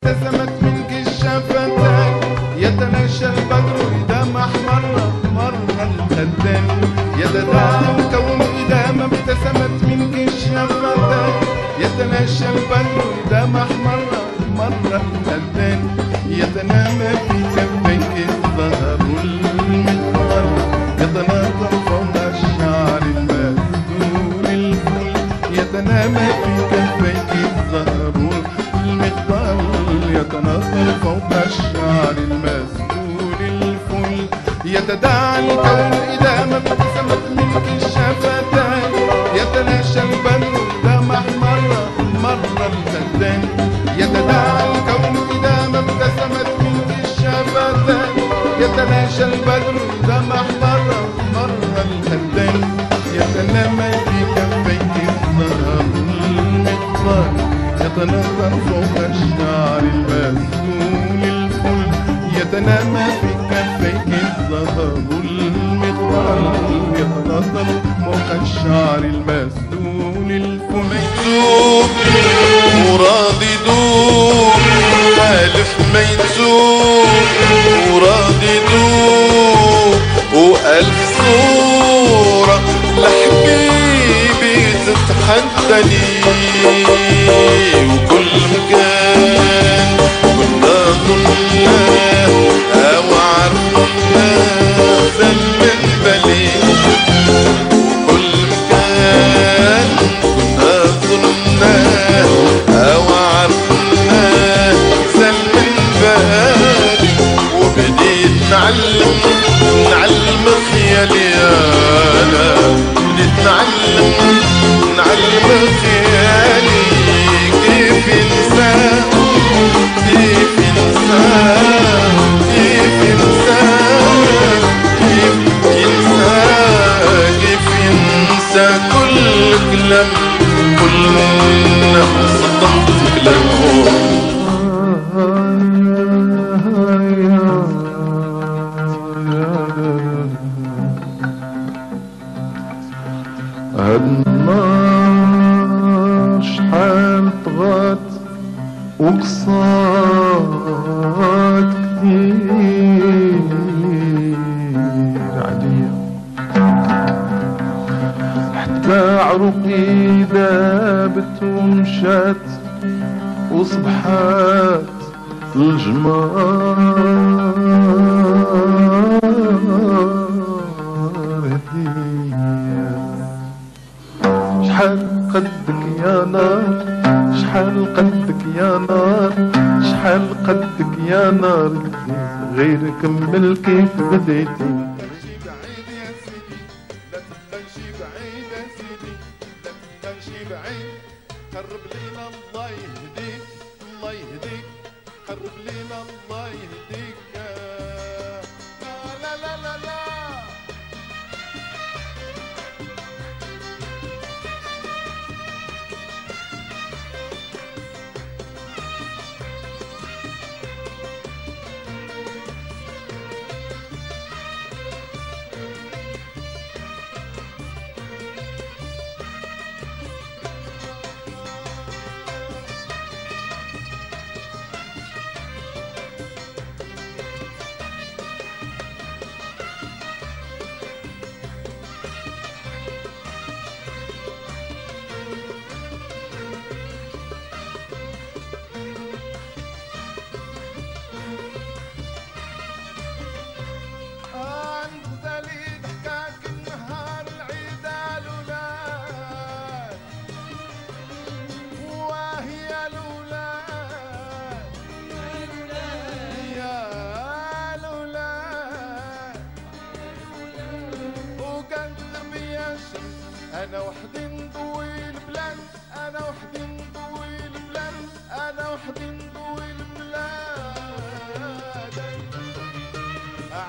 ابتسمت منك الشفتان، يتناشى البدر إذا ما احمر مر الخدان، يتداعى الكون إذا ما ابتسمت منك الشفتان، يتناشى البدر إذا ما احمر مر الخدان، يتنامى في كفيك الزهر المقمر، يتناثر فوق الشعر المسدول الفل، يتنامى في كفيك الزهر المقمر، يتناثر فوق الشعر المسدول الفل، يتداعى الكون إذا ما ابتسمت منك الشفتان، يتناشى البدر إذا ما احمر مر الخدان، يتداعى الكون إذا ما ابتسمت منك الشفتان، يتناشى البدر إذا ما احمر مر الخدان، يتنامى في كفيك الزهر المقمر، يتناثر فوق الشعر المسدول الفل، يتنامى في كفيك الزهر المقمر، يتناثر فوق الشعر المسدول الفل. ميتوب وراضي دوب ألف ميتوب وراضي دوب وألف صورة لحبيبي تتحدني، وكل مكان كنا ظناه أو عرفناه زل من بلي، وكل مكان كنا ظناه أو عرفناه زل من بالي، وبديت نعلم خيالي أنا، بديت نعلم خيالي كيف ينسى كيف ينسى كيف ينسى كيف ينسى كيف ينسى كل كلام كل نفس ضغط كلامه. هالنار شحال طغات وقصات كتير عليا، حتى عروقي ذابت ومشات وصبحات الجمار هدية. شحال قدك يا نار، شحال قدك يا نار، شحال قدك يا نار، غير كمل كيف بديتي. قرب لينا الله يهديك الله يهديك، قرب لينا الله يهديك.